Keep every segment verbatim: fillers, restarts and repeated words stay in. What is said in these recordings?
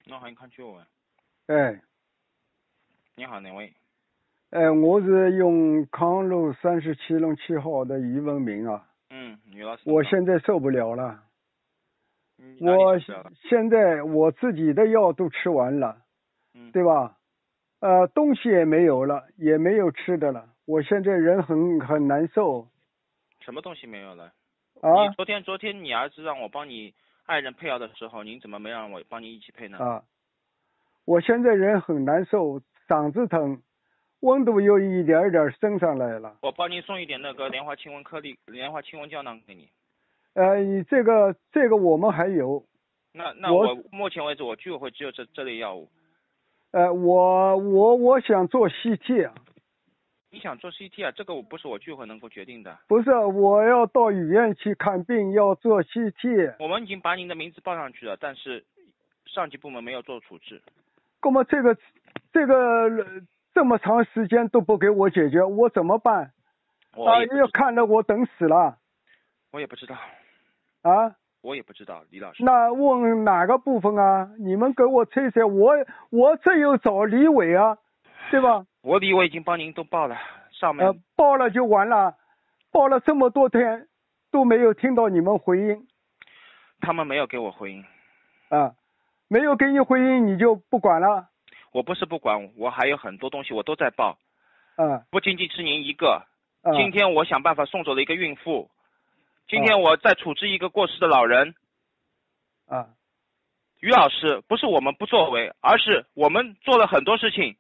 那还看就啊。 哎， 你好，哪位？ 哎，我是用康路三十七弄七号的于文明啊。 嗯，女老师。 我现在受不了了。 嗯、 我了了现在我自己的药都吃完了， 嗯， 对吧？呃，东西也没有了，也没有吃的了。我现在人很很难受。 什么东西没有了？ 啊？ 你昨天昨天你儿子让我帮你爱人配药的时候，您怎么没让我帮你一起配呢？ 啊，我现在人很难受，嗓子疼，温度又一点一点升上来了。 我帮您送一点那个莲花清瘟颗粒、莲花清瘟胶囊给你。 呃，这个这个我们还有。 那那我目前为止我居委会只有这这类药物。 呃，我我我想做 C T 啊。 你想做 C T 啊？这个我不是我居委会能够决定的。 不是，我要到医院去看病，要做 C T。 我们已经把您的名字报上去了，但是上级部门没有做处置。 那么这个这个这么长时间都不给我解决，我怎么办？啊，要看得我等死了。 我也不知道。 啊？ 我也不知道，李老师。 那问哪个部分啊？你们给我催催，我我这有找李伟啊，对吧？ 我李伟已经帮您都报了，上面。 呃，报了就完了，报了这么多天都没有听到你们回应。 他们没有给我回应。 啊，没有给你回应你就不管了？ 我不是不管，我还有很多东西我都在报。 啊。 不仅仅是您一个。 啊。 今天我想办法送走了一个孕妇。今天我在处置一个过世的老人。 啊， 于老师，不是我们不作为，而是我们做了很多事情。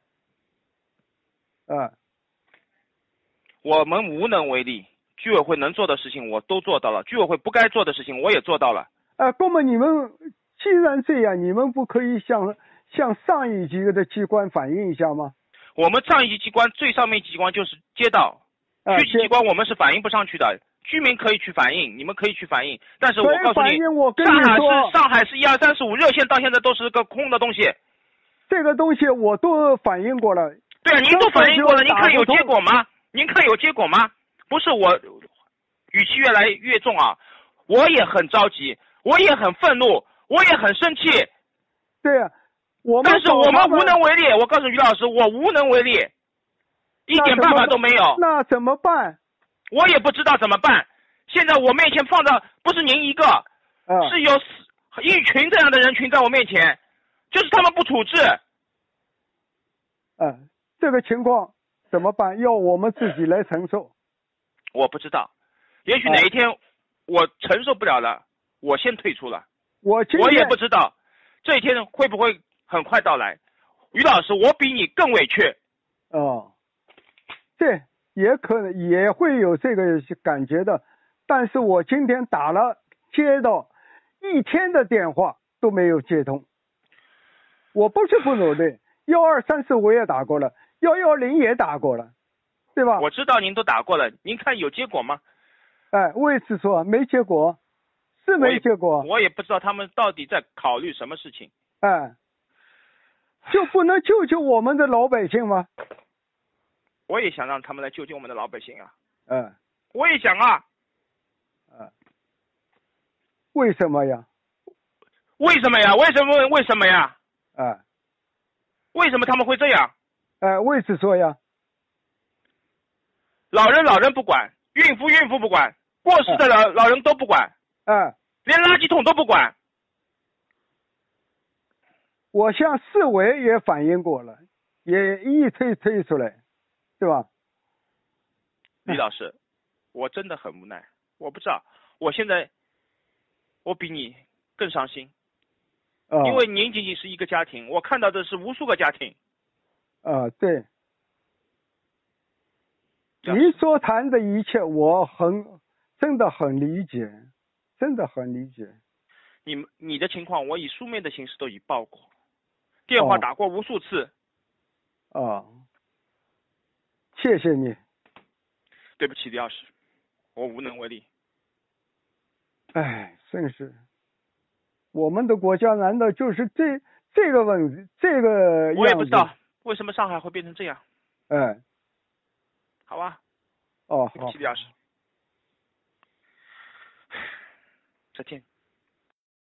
啊， 我们无能为力，居委会能做的事情我都做到了，居委会不该做的事情我也做到了。 啊，那么你们既然这样，你们不可以向向上一级的机关反映一下吗？ 我们上一级机关最上面机关就是街道，区级机关我们是反映不上去的。居民可以去反映，你们可以去反映，但是我告诉你，上海市上海市一二三四五热线到现在都是个空的东西。 这个东西我都反映过了。 对啊，您都反映过了，您看有结果吗？您看有结果吗？不是我语气越来越重啊，我也很着急，我也很愤怒，我也很生气。 对啊，我们但是我们无能为力。我告诉于老师，我无能为力，一点办法都没有。 那怎么办？ 我也不知道怎么办。现在我面前放的不是您一个， 嗯、 是有一群这样的人群在我面前，就是他们不处置。 嗯，这个情况怎么办？要我们自己来承受。 我不知道，也许哪一天我承受不了了，我先退出了。 我我也不知道这一天会不会很快到来。于老师，我比你更委屈。 哦，这也可能也会有这个感觉的，但是我今天打了接到一天的电话都没有接通。我不是不努力，幺二三四我也打过了，幺幺零也打过了，对吧？ 我知道您都打过了，您看有结果吗？ 哎，我也是说没结果，是没结果。 我也, 我也不知道他们到底在考虑什么事情。 哎，就不能救救我们的老百姓吗？ 我也想让他们来救救我们的老百姓啊。 嗯， 我也想啊。 嗯，为什么呀？ 为什么呀？为什么？为什么呀？ 哎， 为什么他们会这样？ 哎，为此说呀。 老人老人不管，孕妇孕妇不管，过世的老、哎、老人都不管。 哎， 连垃圾桶都不管。 我向市委也反映过了，也一推推出来，对吧？ 李老师，我真的很无奈，我不知道，我现在我比你更伤心， 哦、 因为您仅仅是一个家庭，我看到的是无数个家庭。 啊、呃，对。你所谈的一切，我很真的很理解，真的很理解。 你你的情况，我以书面的形式都已报过，电话打过无数次。 哦，哦谢谢你。 对不起，李老师，我无能为力。 哎，真是，我们的国家难道就是这这个问题这个样子？ 我也不知道为什么上海会变成这样。 哎。 好吧。 哦， 对不起，李老师。再见。